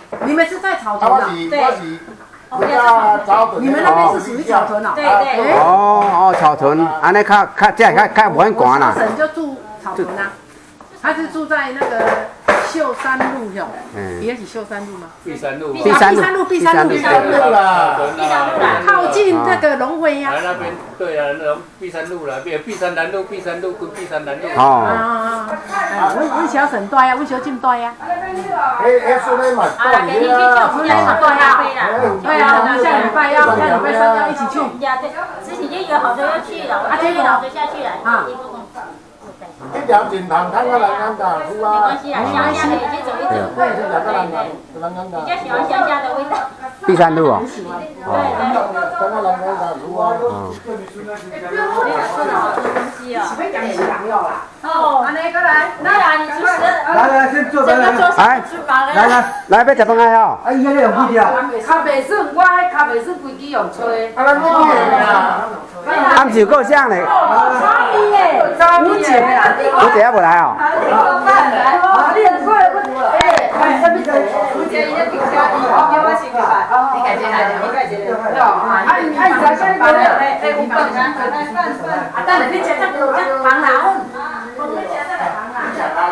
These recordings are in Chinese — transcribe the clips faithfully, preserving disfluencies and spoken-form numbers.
你们是在草屯啊？ 对。 你们那边是属于草屯啊？ 对对。 哦哦，草屯，安尼较较这较较无很寒啦。 省就住草屯啊，他是住在那个秀山路哟，也是秀山路吗？ 碧山路。 碧山路， 碧山路， 碧山路啦， 碧山路啦， 靠近那个龙威呀。 来那边，对啊，那碧山路啦，碧碧山南路、碧山路跟碧山南路。 哦。 啊啊啊！阮阮小省大呀，阮小进大呀。 诶诶，说那嘛， 啊，给你去跳舞那嘛，对呀，对啊，下礼拜要下礼拜三要一起去。 呀，对，之前就约好说要去了，我就约好说下去了。啊。 一条锦塘看到人家的，是吧？ 没关系啊，乡下的已经走一走。 对，是两个人的，人家的。 比较喜欢乡下的味道。 碧山路哦。 对对。 看到人家的，是吧？ 嗯。 没有说了好多东西哦。 喜欢讲西洋药啦。 哦， 安尼过来， 来啦，你主持。 来来，先坐来来。 来，来来来，要食饭啊哟。 啊，伊遐有几条？ 较袂顺，我迄较袂顺，规支用吹。 啊，咱五年啦。 他们有够像嘞。 差异耶，吴姐啊， 吴姐要不来哦？ 啊，你很快不？哎，哎，什么事？吴姐伊咧停车，叫我先去办。你家姐来，你家姐来。啊，啊，你啊，你在先办了。哎，哎，有饭啊，来饭饭。啊，等下你吃这个这忙啦，我们吃这个忙啦。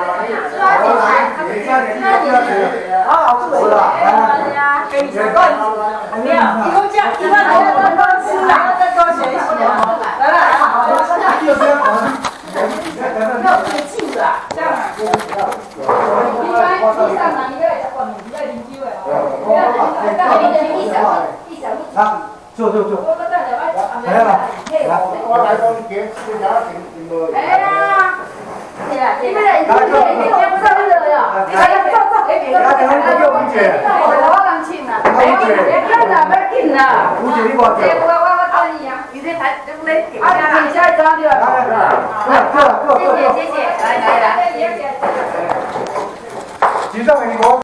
哦，是啦。哎呀，给你吃饭。没有，一共这样，一万多多多吃啦，再多学习啊。来来，好，我现在就是要自己的，这样。应该地上哪一个在管比较邻居的哦。不要不要，一小一小一。 啊，坐坐坐。来了，来， 我来讲，给这条停停落。 哎呀，对呀，你们来，你们来，你们不上热呀？来来，坐坐，哎，坐坐，来给吴姐。我当亲啦，哎，要哪要紧啦？ 吴姐你过来。 我我我等你啊，你这台都来顶下啦。啊，你下一张对吧？ 坐坐坐坐。 谢谢谢谢，来来来。 举上美国。